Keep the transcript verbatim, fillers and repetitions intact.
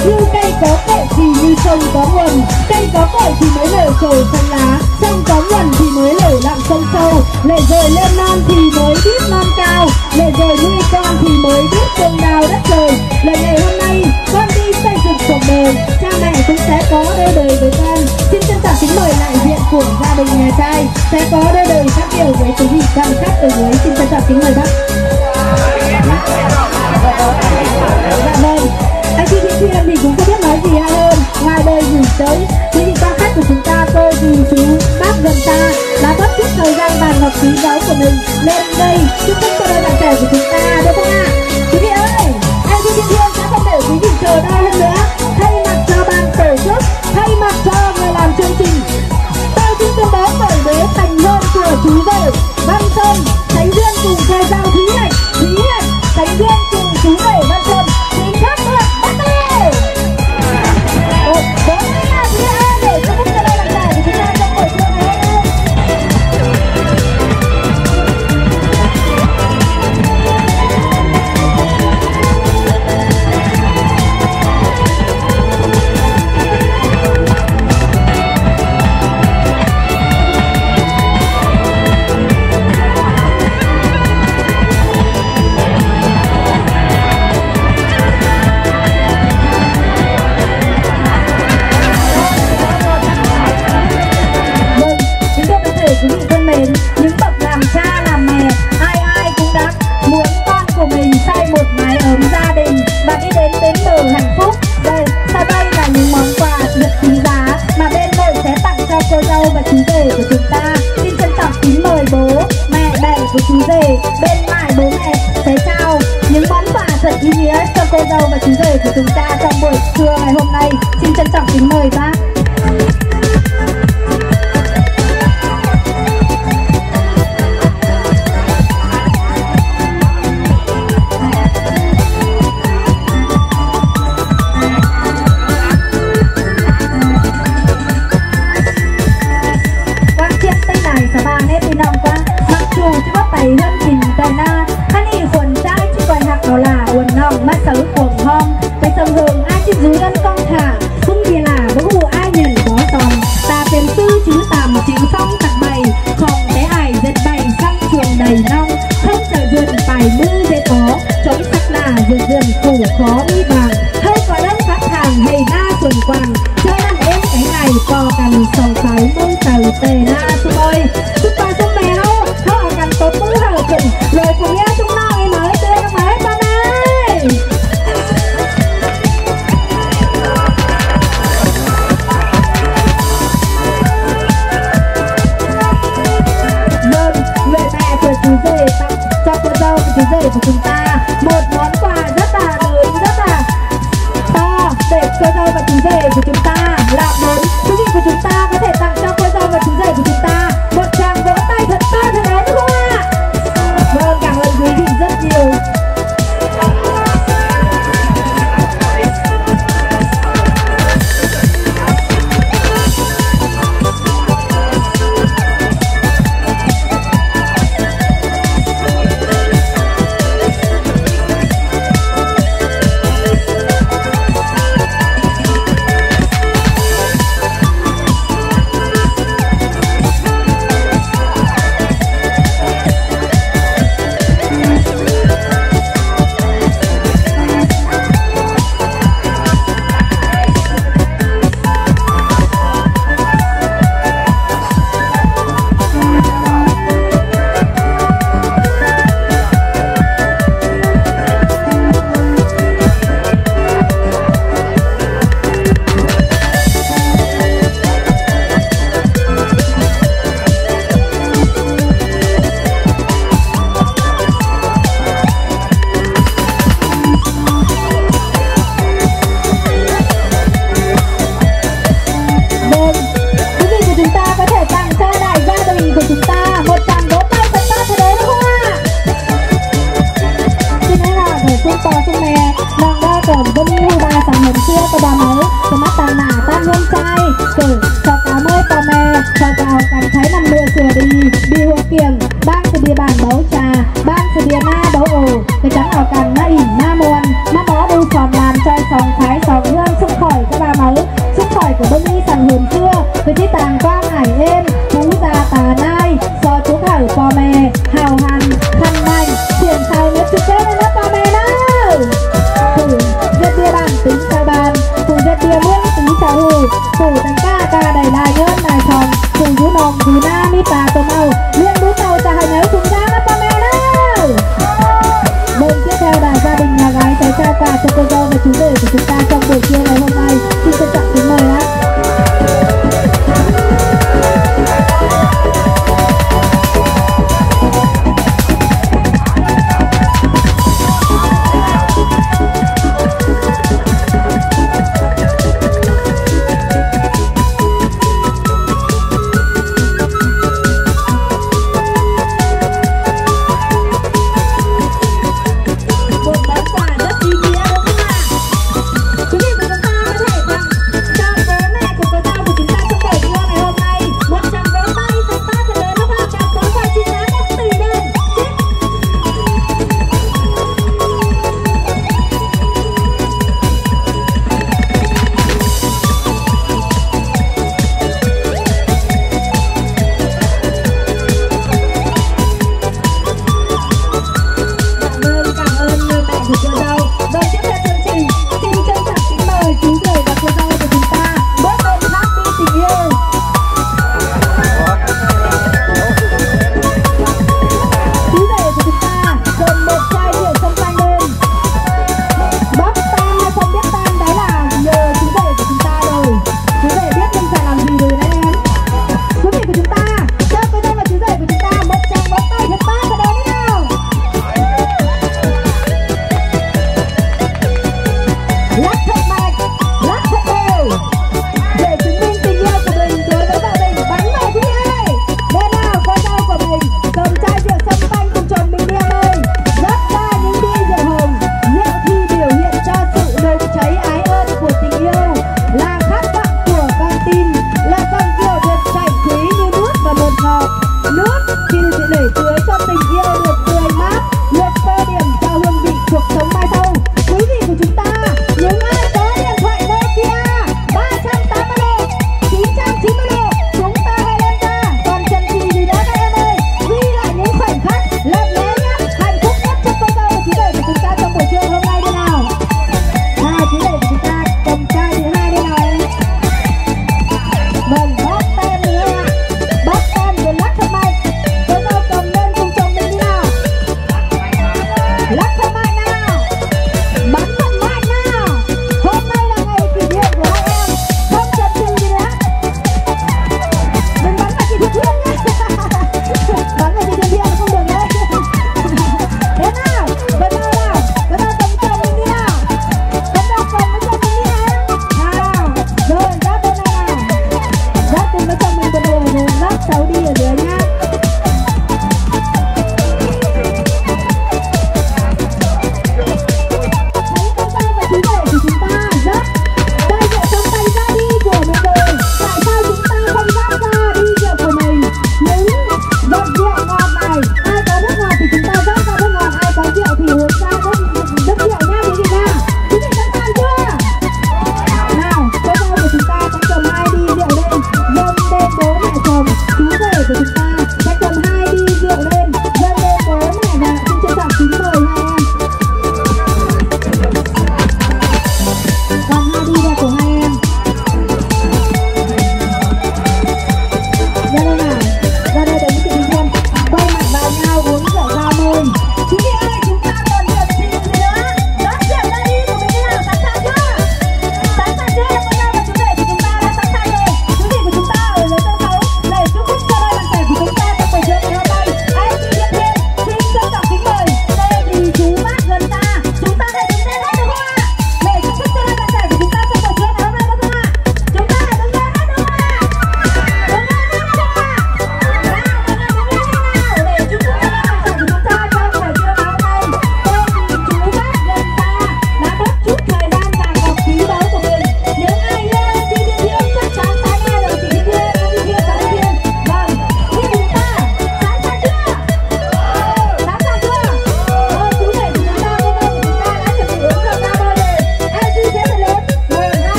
Như cây có cội thì như sông có nguồn, cây có cội thì mới nở trồi xanh lá, sông có nguồn thì mới nở lặng sông sâu. Lệ rồi lên non thì mới biết non cao, lệ rồi nuôi con thì mới biết công đào đất trời. Lời ngày hôm nay con đi xây dựng cuộc đời, cha mẹ cũng sẽ có đôi đời với con. Xin trân trọng kính mời đại diện của gia đình nhà trai sẽ có đôi đời phát biểu với quý vị quan khách ở dưới. Xin trân trọng kính mời bác. Dạ vâng, anh chị Thị Thiên thì cũng không biết nói gì hay hơn ngoài đời gửi tới quý vị quan khách của chúng ta, cô dì chú bác gần ta đã mất chút thời gian bàn ngọc quý báu của mình lên đây chúc mừng cho đôi bạn trẻ của chúng ta, được không ạ? Quý vị ơi, anh chị Thị Thiên sẽ không để quý vị chờ đợi hơn nữa. Thay mặt cho ban tổ chức, thay mặt cho người làm chương trình, tôi xin tuyên bố khởi bế thành hôn của chú rể Văn Sơn Khánh Duyên cùng thầy giao Thúy Hạnh, Thúy Hạnh Khánh Duyên cùng chú rể Văn Sơn. Xin khắc được bắt tay. Một bốn là Thúy Hạnh để cho các bạn trẻ của chúng ta trong buổi trưa ngày hôm nay. Quý vị thân mến, những bậc làm cha làm mẹ, ai ai cũng đã muốn con của mình xây một mái ấm gia đình và đi đến bến bờ hạnh phúc. Đây, sau đây là những món quà rất quý giá mà bên đội sẽ tặng cho cô dâu và chú rể của chúng ta. Xin trân trọng kính mời bố, mẹ, đẻ của chú rể, bên ngoài bố mẹ sẽ trao những món quà thật ý nghĩa cho cô dâu và chú rể của chúng ta trong buổi trưa ngày hôm nay. Xin trân trọng kính mời bác. Hân trình tài na hắn y quần trai chứ quần hạt nó là quần nòng mắt xấu quần hong cái sông hương ai chứ dưới ân con thả cũng vì là bố hù ai nhìn có tòng ta tiền tư chứ tàm chịu phong tặc bày không té ai giật bày xăm chuồng đầy nong không chờ vườn phải mư dễ có chống sắc là vườn vườn khổ khó đi bằng hơi có đất phát hàng hầy na xuân quàng chơi ăn êm cái ngày cò cằn sòng phái mông tàu tề na xung ơi chúc ta xung mèo họ cần tốt mũ hờ kình rồi cùng nhau chúng nó ngày mới tươi năm mới con ơi. Vâng, người mẹ của chú rể tặng cho cô dâu của chú rể của chúng ta một món quà rất là lớn, rất là to để cô dâu và chú rể của chúng ta là bốn. Quý vị của chúng ta có thể tặng cho cô dâu và chú rể của chúng ta một tràng vỗ tay thật to thật lớn đúng không ạ? Vâng, cảm ơn quý vị rất nhiều. Cảm thấy nằm mưa sửa đi đi hoa kiềng ban từ địa bàn bấu trà ban từ địa na bấu ổ cái trắng ở cành na ỉn na muôn na bó đu tròn làm trai sòng thái sòng hương hù phủ đánh ca ca đầy lại nhớn này phòng phủ rú nồng rú na mi bà tôm màu liên bú tàu ta hãy nhớ cùng ra mắt ba mẹ đâu. Bên tiếp theo là gia đình nhà gái sẽ trao quà cho cô dâu và chú rể của chúng ta trong buổi trưa ngày hôm nay.